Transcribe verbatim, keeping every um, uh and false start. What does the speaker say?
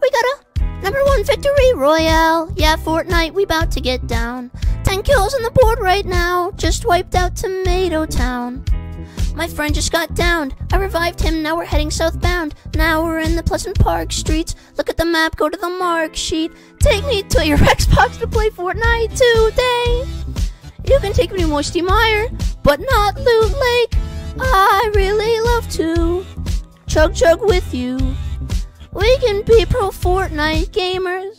we got a number one victory royale. Yeah, Fortnite, we about to get down. Ten kills on the board right now. Just wiped out Tomato Town. My friend just got downed. I revived him, now we're heading southbound. Now we're in the Pleasant Park streets. Look at the map, go to the mark sheet. Take me to your Xbox to play Fortnite today. You can take me to Moisty Mire, but not Loot Lake. I really love to chug chug with you. We can be pro Fortnite gamers.